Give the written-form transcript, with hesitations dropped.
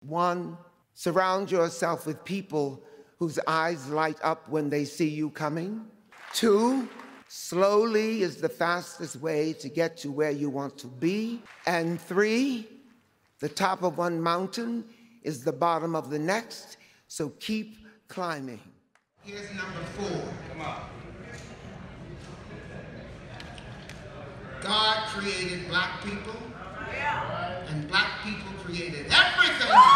1, surround yourself with people whose eyes light up when they see you coming. 2, slowly is the fastest way to get to where you want to be. And 3, the top of one mountain is the bottom of the next, so keep climbing. Here's number 4. Come on. God created black people, and black people created everything.